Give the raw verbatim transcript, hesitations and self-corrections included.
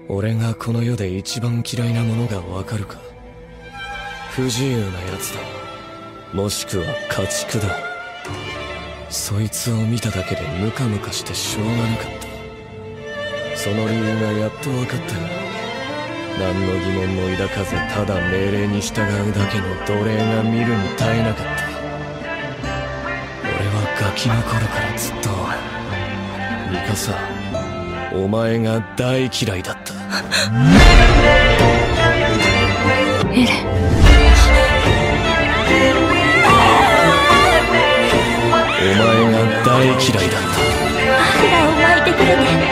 俺がこの世で一番嫌いなものがわかるか。不自由なやつだ、もしくは家畜だ。そいつを見ただけでムカムカしてしょうがなかった。その理由がやっと分かったよ。何の疑問も抱かずただ命令に従うだけの奴隷が見るに耐えなかった。俺はガキの頃からずっとミカサ、お前が大嫌いだった。 エレン、 お前が大嫌いだった。 マフラーを巻いてくれて